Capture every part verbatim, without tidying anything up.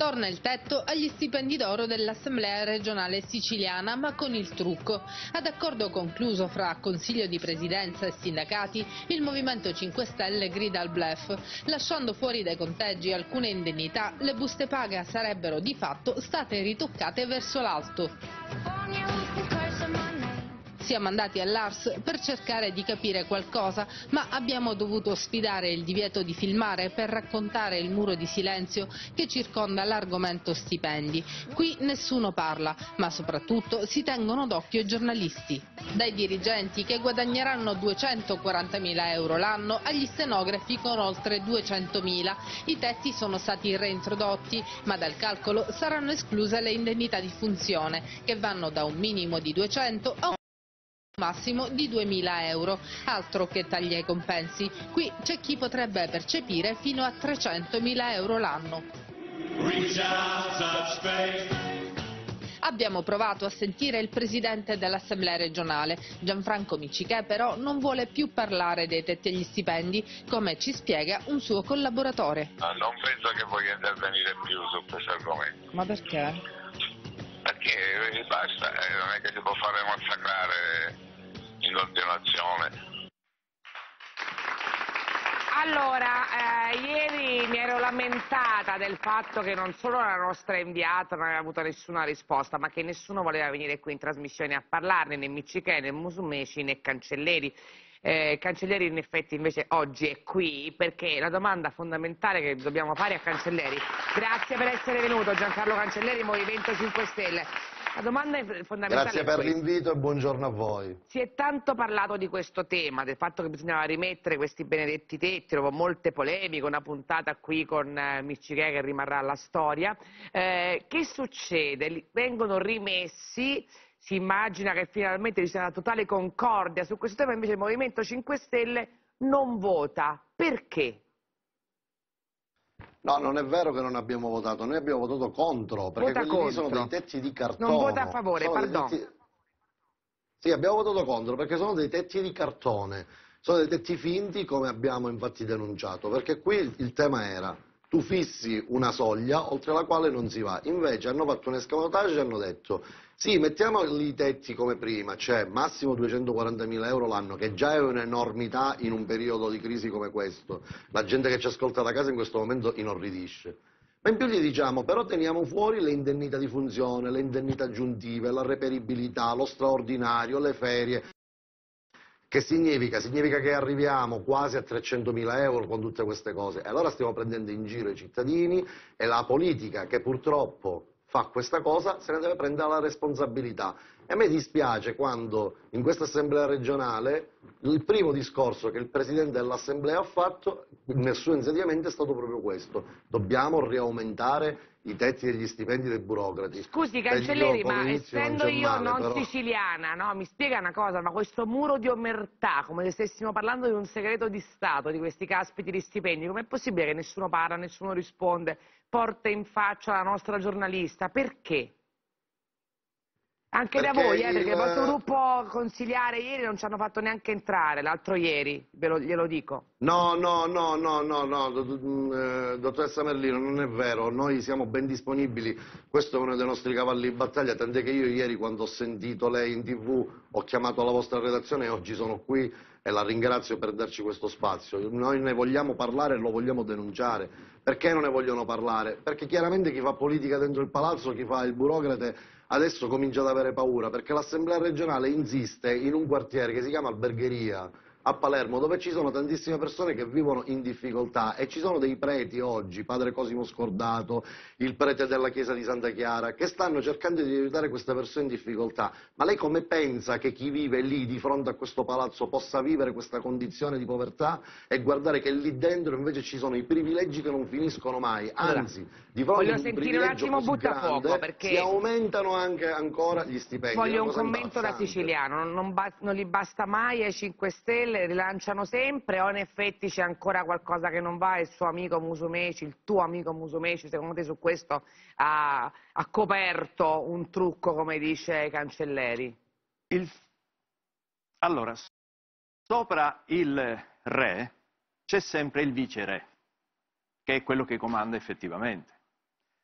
Torna il tetto agli stipendi d'oro dell'Assemblea regionale siciliana, ma con il trucco. Ad accordo concluso fra Consiglio di Presidenza e sindacati, il Movimento cinque Stelle grida al bluff. Lasciando fuori dai conteggi alcune indennità, le buste paga sarebbero di fatto state ritoccate verso l'alto. Siamo andati all'A R S per cercare di capire qualcosa, ma abbiamo dovuto sfidare il divieto di filmare per raccontare il muro di silenzio che circonda l'argomento stipendi. Qui nessuno parla, ma soprattutto si tengono d'occhio i giornalisti. Dai dirigenti che guadagneranno duecentoquarantamila euro l'anno agli stenografi con oltre duecentomila. I tetti sono stati reintrodotti, ma dal calcolo saranno escluse le indennità di funzione, che vanno da un minimo di duecento a un massimo di duemila euro, altro che tagli ai compensi. Qui c'è chi potrebbe percepire fino a trecentomila euro l'anno. Abbiamo provato a sentire il presidente dell'Assemblea regionale. Gianfranco Miccichè però non vuole più parlare dei tetti agli stipendi, come ci spiega un suo collaboratore. No, non penso che voglia intervenire più su questo argomento. Ma perché? Perché basta, eh, non è che si può fare massacrare in continuazione. Allora, eh, ieri mi ero lamentata del fatto che non solo la nostra inviata non aveva avuto nessuna risposta, ma che nessuno voleva venire qui in trasmissione a parlarne, né Miccichè, né Musumeci, né Cancelleri. Eh, Cancelleri in effetti invece oggi è qui perché la domanda fondamentale che dobbiamo fare a Cancelleri, grazie per essere venuto Giancarlo Cancelleri, Movimento cinque Stelle. La domanda è fondamentale. Grazie per l'invito e buongiorno a voi. Si è tanto parlato di questo tema, del fatto che bisognava rimettere questi benedetti tetti, dopo molte polemiche, una puntata qui con eh, Miccichè che rimarrà alla storia. Eh, che succede? Vengono rimessi, si immagina che finalmente ci sia una totale concordia su questo tema, invece il Movimento cinque Stelle non vota. Perché? No, non è vero che non abbiamo votato, noi abbiamo votato contro, perché Vota quelli lì contro. sono dei tetti di cartone. Non vota a favore, Sono dei pardon. tetti- Sì, abbiamo votato contro perché sono dei tetti di cartone, sono dei tetti finti come abbiamo infatti denunciato, perché qui il, il tema era tu fissi una soglia oltre la quale non si va, invece hanno fatto un escamotage e hanno detto sì, mettiamo i tetti come prima, cioè massimo duecentoquarantamila euro l'anno, che già è un'enormità in un periodo di crisi come questo, la gente che ci ascolta da casa in questo momento inorridisce. Ma in più gli diciamo, però teniamo fuori le indennità di funzione, le indennità aggiuntive, la reperibilità, lo straordinario, le ferie. Che significa? Significa che arriviamo quasi a trecentomila euro con tutte queste cose. E allora stiamo prendendo in giro i cittadini e la politica che purtroppo fa questa cosa se ne deve prendere la responsabilità. E a me dispiace quando in questa assemblea regionale il primo discorso che il presidente dell'assemblea ha fatto nel suo insediamento è stato proprio questo: dobbiamo riaumentare i tetti degli stipendi dei burocrati. Scusi Cancelleri, ma essendo io male, non però... siciliana, no? Mi spiega una cosa, ma questo muro di omertà, come se stessimo parlando di un segreto di Stato, di questi caspiti di stipendi, com'è possibile che nessuno parla, nessuno risponde, porta in faccia la nostra giornalista? Perché? Anche Perché da voi, eh, il... perché il vostro gruppo consigliare ieri non ci hanno fatto neanche entrare, l'altro ieri, ve lo, glielo dico. No, no, no, no, no, no, dottoressa Merlino, non è vero, noi siamo ben disponibili, questo è uno dei nostri cavalli di battaglia, tant'è che io ieri quando ho sentito lei in tv ho chiamato la vostra redazione e oggi sono qui e la ringrazio per darci questo spazio. Noi ne vogliamo parlare e lo vogliamo denunciare. Perché non ne vogliono parlare? Perché chiaramente chi fa politica dentro il palazzo, chi fa il burocrate, adesso comincia ad avere paura, perché l'Assemblea regionale insiste in un quartiere che si chiama Albergheria, a Palermo, dove ci sono tantissime persone che vivono in difficoltà e ci sono dei preti oggi, padre Cosimo Scordato, il prete della chiesa di Santa Chiara, che stanno cercando di aiutare queste persone in difficoltà. Ma lei come pensa che chi vive lì di fronte a questo palazzo possa vivere questa condizione di povertà e guardare che lì dentro invece ci sono i privilegi che non finiscono mai, anzi, allora, di fronte voglio a un sentire un privilegio attimo così Buttafuoco, grande perché si aumentano anche ancora gli stipendi. voglio un cosa commento da imbarazzante. siciliano, non, non, ba- non gli basta mai ai cinque Stelle, rilanciano sempre, o in effetti c'è ancora qualcosa che non va e il suo amico Musumeci, il tuo amico Musumeci, secondo te su questo ha, ha coperto un trucco, come dice Cancelleri? Il... Allora, sopra il re c'è sempre il viceré, che è quello che comanda effettivamente.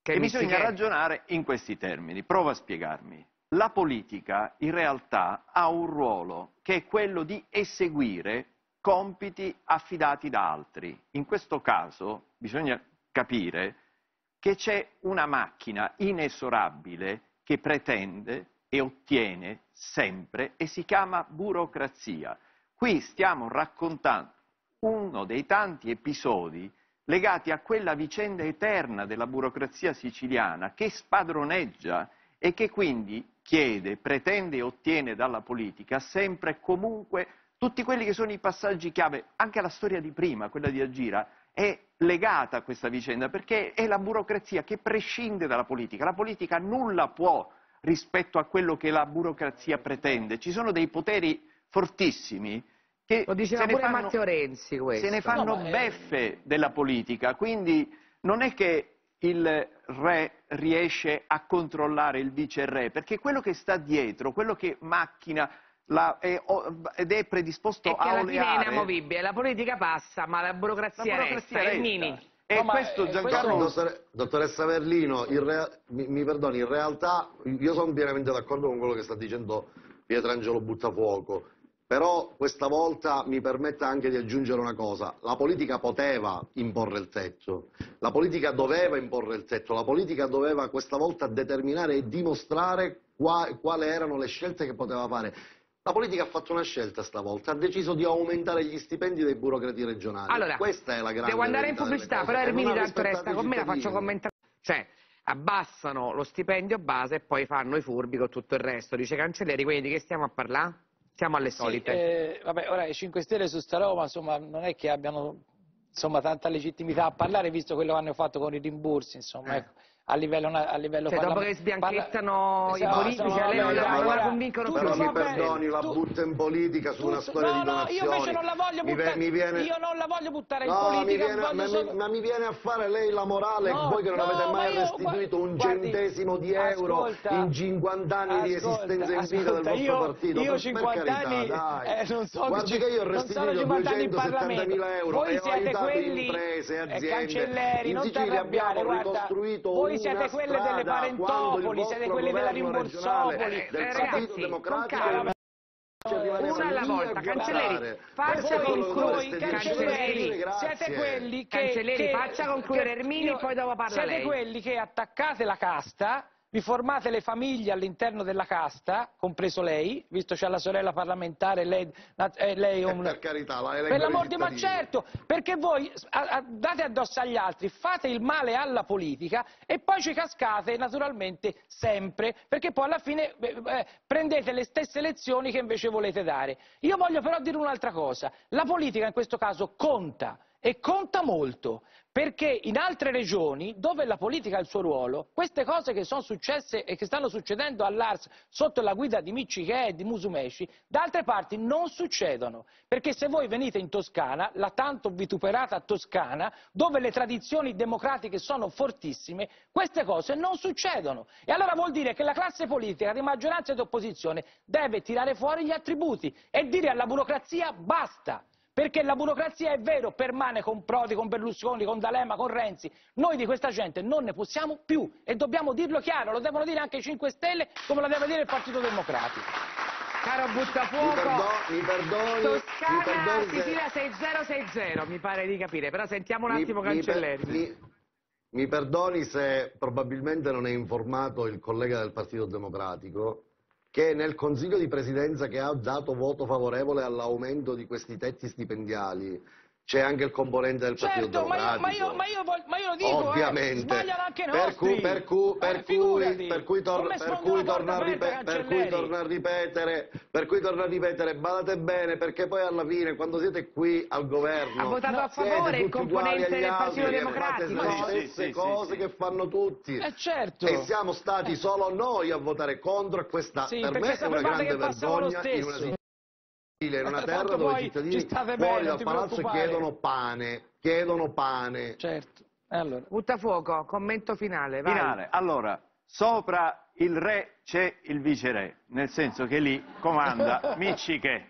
Che e bisogna Miccichè. ragionare in questi termini. Provo a spiegarmi. La politica in realtà ha un ruolo che è quello di eseguire compiti affidati da altri. In questo caso bisogna capire che c'è una macchina inesorabile che pretende e ottiene sempre e si chiama burocrazia. Qui stiamo raccontando uno dei tanti episodi legati a quella vicenda eterna della burocrazia siciliana che spadroneggia e che quindi chiede, pretende e ottiene dalla politica sempre e comunque tutti quelli che sono i passaggi chiave. Anche la storia di prima, quella di Agira, è legata a questa vicenda perché è la burocrazia che prescinde dalla politica. La politica nulla può rispetto a quello che la burocrazia pretende. Ci sono dei poteri fortissimi che Lo diceva se ne pure fanno, Matteo Renzi questo. se ne fanno No, ma è- beffe della politica, quindi non è che il re riesce a controllare il viceré, perché quello che sta dietro, quello che macchina la, è, ed è predisposto E che a alla fine è oleare, inamovibile. La politica passa, ma la la burocrazia, burocrazia resta. resta. Ermini. E No, ma, questo eh, Giancarlo... questo- Dottore- dottoressa Verlino, in rea- mi, mi perdoni, in realtà io sono pienamente d'accordo con quello che sta dicendo Pietrangelo Buttafuoco, però questa volta mi permetta anche di aggiungere una cosa: la politica poteva imporre il tetto, la politica doveva imporre il tetto, la politica doveva questa volta determinare e dimostrare qua- quali erano le scelte che poteva fare. La politica ha fatto una scelta stavolta, ha deciso di aumentare gli stipendi dei burocrati regionali. Allora, questa è la grande devo andare in verità delle pubblicità, cose, però e non Ermini ha tanto rispettato resta i con me, la faccio cittadini. commentare. Cioè, abbassano lo stipendio base e poi fanno i furbi con tutto il resto. Dice Cancelleri, quindi di che stiamo a parlare? Siamo alle Sì, solite. eh, vabbè, ora i cinque Stelle su sta roba, insomma, non è che abbiano insomma, tanta legittimità a parlare, visto quello che hanno fatto con i rimborsi, insomma, Eh. ecco, a livello, a livello Cioè, dopo che parlamentare. sbianchettano Parla- i Esatto, politici, insomma, a lei non vabbè, la, non la ora, convincono tutto più. Però va mi bene, perdoni, la tu- butta in politica su tu- una storia no, di no, donazioni. io invece non la voglio Mi ve- buttare, mi viene- io non la voglio buttare in No, mi politica, viene- voglio ma, solo- mi, ma mi viene a fare lei la morale, No, voi che non no, avete ma mai io- restituito un guardi, centesimo di euro ascolta, in cinquanta anni di ascolta, esistenza in vita del ascolta, vostro io- partito. io per, cinquanta per carità, anni, dai. eh, non so Guardi che che io ho non sono restituito cinquanta anni in duecentosettantamila euro Voi e ho siete aiutato quelli, imprese, eh, aziende. Cancelleri, in non Sicilia t'arrabbiare, abbiamo guarda, ricostruito voi una siete quelle delle strada parentopoli, quando il siete vostro quelli della governo regionale rimborsopoli. del Eh, Partito ragazzi, con Democratico calma. ci rimaneva Una alla lì volta, a Cancelleri, guardare. faccia Questo è quello che concludere, dovreste dire. Cancelleri, Dovreste dire grazie. Siete quelli che... Cancelleri, che- faccia concludere che- Ermini io- e poi dopo parla Siete lei. quelli che attaccate la casta, vi formate le famiglie all'interno della casta, compreso lei, visto c'è la sorella parlamentare, lei, eh, lei è un... Per carità, la eleggono Per i l'amor di ma cittadini. certo, perché voi a- a- date addosso agli altri, fate il male alla politica e poi ci cascate naturalmente sempre, perché poi alla fine eh, eh, prendete le stesse lezioni che invece volete dare. Io voglio però dire un'altra cosa, la politica in questo caso conta. E conta molto, perché in altre regioni, dove la politica ha il suo ruolo, queste cose che sono successe e che stanno succedendo all'A R S sotto la guida di Miccichè e di Musumeci, da altre parti non succedono. Perché se voi venite in Toscana, la tanto vituperata Toscana, dove le tradizioni democratiche sono fortissime, queste cose non succedono. E allora vuol dire che la classe politica di maggioranza e di opposizione deve tirare fuori gli attributi e dire alla burocrazia basta. Perché la burocrazia, è vero, permane con Prodi, con Berlusconi, con D'Alema, con Renzi. Noi di questa gente non ne possiamo più e dobbiamo dirlo chiaro, lo devono dire anche i cinque Stelle come lo deve dire il Partito Democratico. Caro Mi Buttafuoco, perdo- mi perdoni, mi Toscana, perdoni se- Sicilia sei zero sei zero, mi pare di capire, però sentiamo un mi- attimo mi per- Cancelleri. mi- mi perdoni se probabilmente non è informato il collega del Partito Democratico che nel Consiglio di Presidenza che ha dato voto favorevole all'aumento di questi tetti stipendiali c'è anche il componente del Partito Certo, ma io, Democratico. ma, io, ma, io, vol- ma io lo dico, Ovviamente. eh, sbagliano anche i per nostri. cui, per cui, per Eh, cui, figurati. per cui, tor- Come per sfondi cui una porta torno a aperta, ripe- per cui Cancelleri? torno a ripetere, per cui torno a ripetere, badate bene, perché poi alla fine, quando siete qui al governo, Ha votato a siete favore il tutti componente uguali agli del altri, Partito che Democratico? fate le Sì, stesse sì, sì, cose sì. che fanno tutti. Eh certo. E siamo stati solo noi a votare contro, e questa Sì, per perché me è una sapevate grande che passava lo vergogna in una stesso. Sicilia, in una Tanto terra dove poi i cittadini ci state fuori bene, non dal ti palazzo preoccupare. chiedono pane, chiedono pane. Certo. Allora. Buttafuoco, commento finale, vai. Finale. Allora, sopra il re c'è il viceré, nel senso che lì comanda Miccichè.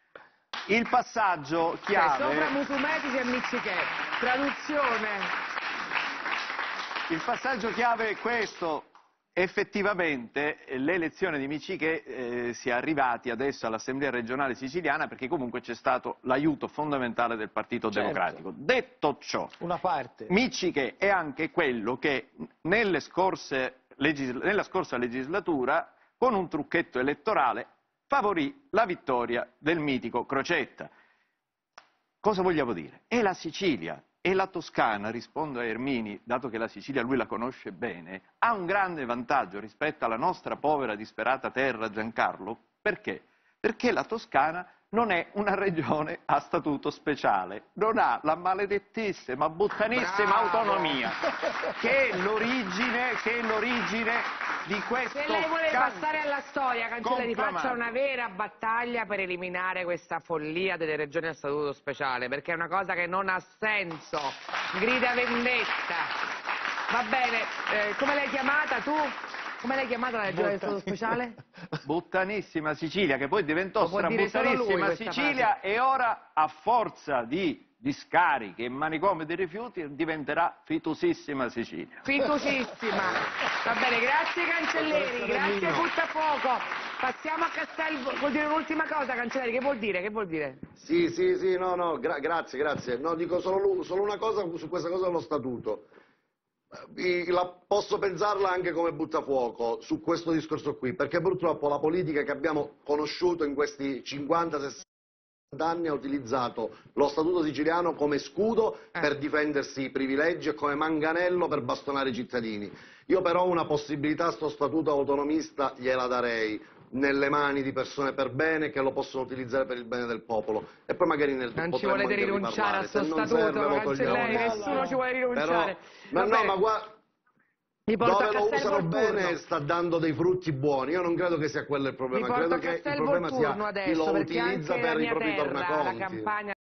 Il passaggio Cioè, sopra chiave... Musumeci e Miccichè. Traduzione. Il passaggio chiave è questo. Effettivamente l'elezione di Miccichè eh, si è arrivati adesso all'Assemblea regionale siciliana perché comunque c'è stato l'aiuto fondamentale del Partito Certo. Democratico. Detto ciò, Una parte. Miccichè è anche quello che nelle scorse legis- nella scorsa legislatura, con un trucchetto elettorale, favorì la vittoria del mitico Crocetta. Cosa vogliamo dire? È la Sicilia. E la Toscana, rispondo a Ermini, dato che la Sicilia lui la conosce bene, ha un grande vantaggio rispetto alla nostra povera disperata terra, Giancarlo. Perché? Perché la Toscana non è una regione a statuto speciale, non ha la maledettissima, buttanissima Bravo. autonomia, che è l'origine, che è l'origine di questo... Se lei vuole can- passare alla storia, Cancelleri, conclamato. faccia una vera battaglia per eliminare questa follia delle regioni a statuto speciale, perché è una cosa che non ha senso, grida vendetta. Va bene, eh, come l'hai chiamata tu? Come l'hai chiamata la regione a statuto speciale? Buttanissima Sicilia, che poi diventò Lo può dire solo lui strabuttanissima questa Sicilia e ora, a forza di discariche e manicomi di rifiuti, diventerà fitusissima Sicilia. Fitusissima. Va bene, grazie Cancelleri, grazie Buttafuoco. Passiamo a Castel, vuol dire un'ultima cosa Cancelleri, che vuol dire? Che vuol dire? Sì, sì, sì, no, no, gra- grazie, grazie. No, dico solo, solo una cosa su questa cosa dello statuto. Eh, La, posso pensarla anche come buttafuoco su questo discorso qui, perché purtroppo la politica che abbiamo conosciuto in questi cinquanta sessanta anni ha utilizzato lo statuto siciliano come scudo Eh. per difendersi i privilegi e come manganello per bastonare i cittadini. Io però una possibilità a sto statuto autonomista gliela darei nelle mani di persone per bene che lo possono utilizzare per il bene del popolo e poi magari nel Non ci potremmo volete anche rinunciare a riparlare. sto Se non statuto, serve, lo Cancelleri, togliamo. nessuno ci vuole rinunciare. Però, ma Va no, bene. ma guarda, Vi porto dove a lo Castel usano Volturno. bene sta dando dei frutti buoni. Io non credo che sia quello il Vi problema, porto credo a che il Castel problema Volturno sia chi adesso, lo perché utilizza anche la per i mia propri terra, la tornaconti. campagna